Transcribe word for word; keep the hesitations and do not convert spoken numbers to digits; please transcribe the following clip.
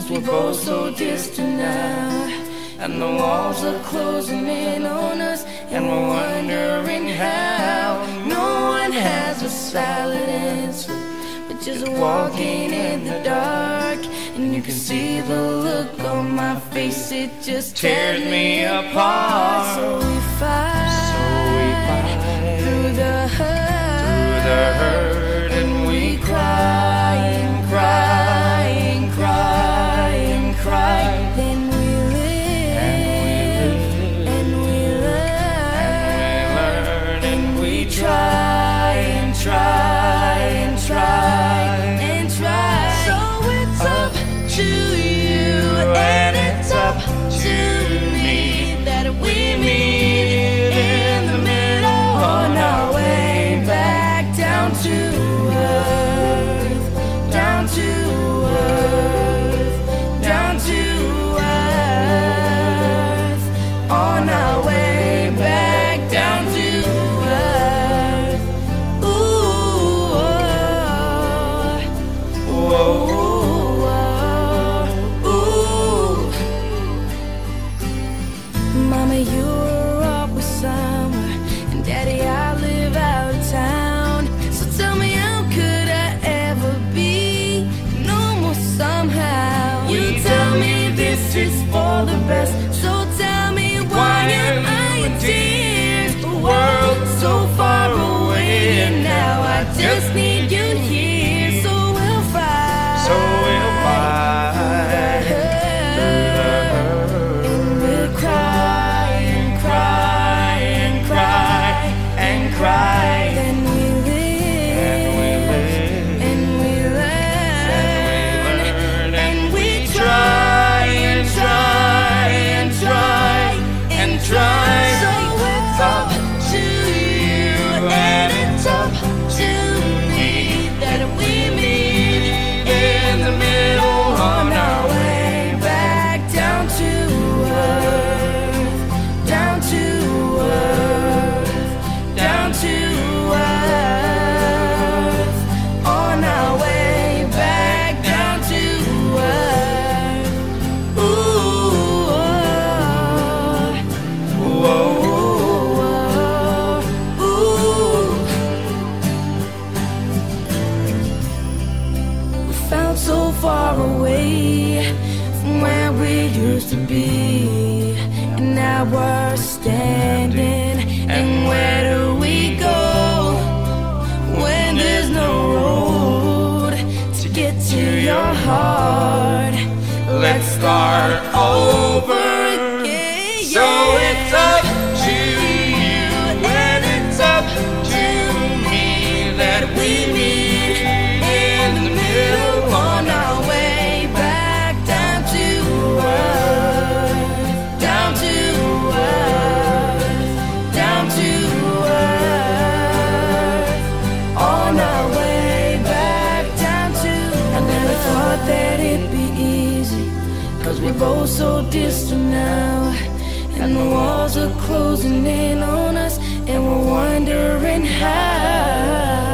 we're both so distant now, and the walls are closing in on us, and we're wondering how. No one has a solid answer, but just walking in the dark, and you can see the look on my face, it just tears me apart. So we fight, so we fight through the hurt, through the hurt, and we cry and cry and cry and cry. Then we live and we learn and we try and try and try and try. So it's up to you and it's up to me that we meet in the middle on our way back down to earth, down to earth, down to earth, on our way back down to earth. Ooh, oh, oh, ooh. Mama, you were up with somewhere, and Daddy, I live out of town. So tell me, how could I ever be normal somehow? You tell me this is for the best, so tell me why am I in tears? The world's so far away, and now I just need you here. So we'll fight, so we'll fight through the hurt, and we'll cry and cry and cry and cry. Then we live and we learn and we try and try and try and try. So it's up to you and it's up to me that we meet in the middle on our way back down to earth, down to earth, down to earth, on our way back down to earth. Ooh, oh, oh, oh, ooh. We found so far away from where we used to be, and now we're standing. And where do we go when there's no road to get to your heart? Let's start over again. So it's up to you and it's up to me that we meet in the middle on our way back down to earth, down to earth, down to earth, on our way back down to. I never thought that it'd be easy, 'cause we're both so distant now, and the walls are closing in on us, and we're wondering how.